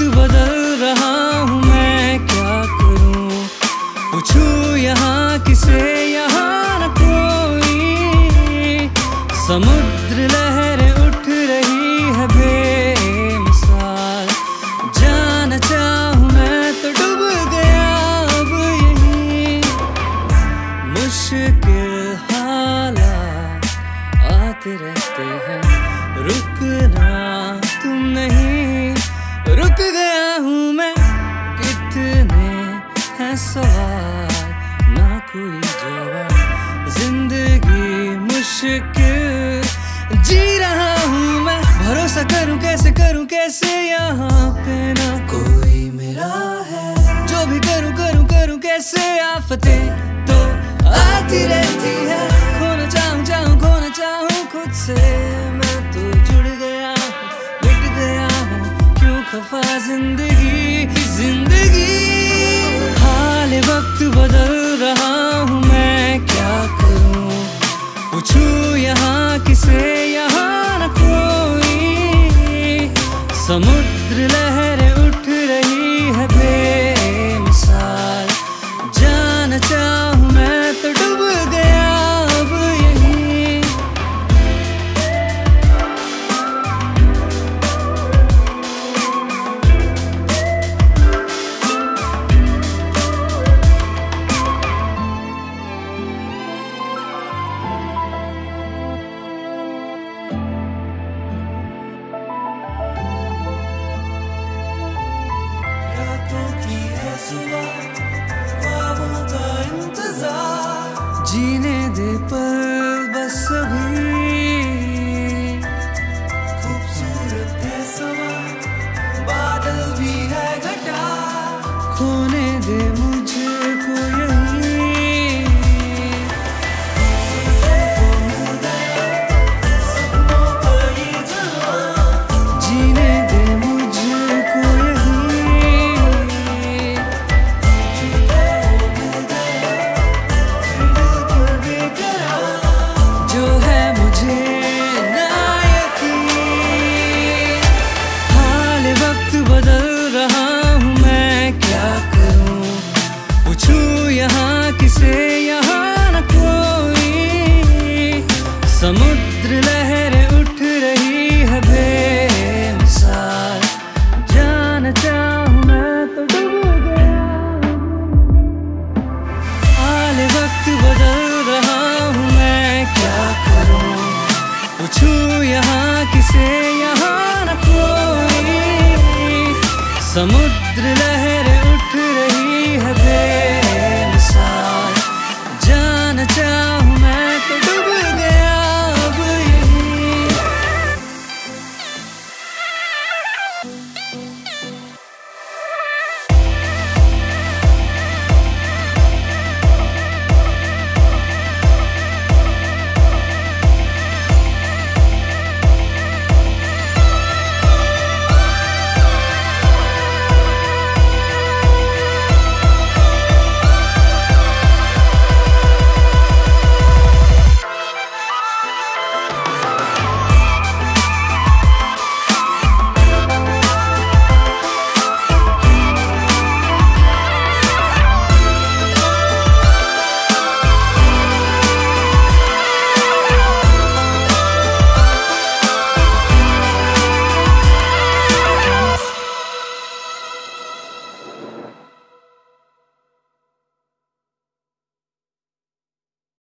बदल रहा हूँ मैं क्या करूँ, पूछूं यहाँ किसे, यहाँ न कोई। समुद्र लहरें उठ रही है बेमिसाल, जाना चाहूँ मैं तो डूब गया अब यहीं। मुश्किल हालात आते रहते हैं, रुकना तुम नहीं, रुक गया हूँ मैं। कितने हैं सवाल, ना कोई जवाब, जिंदगी मुश्किल जी रहा हूँ मैं। भरोसा करूँ कैसे यहाँ पे ना कोई मेरा है। जो भी करूँ कैसे, आफतें तो आती रहती है। खोना चाहूँ खुद से, मैं तो जुड़ गया हूँ, मिट गया हूँ, क्यों खफा जिंदगी। हाल वक्त बदल रहा हूँ मैं क्या करूँ, पूछूं यहाँ किसे, यहाँ न कोई। समुद्र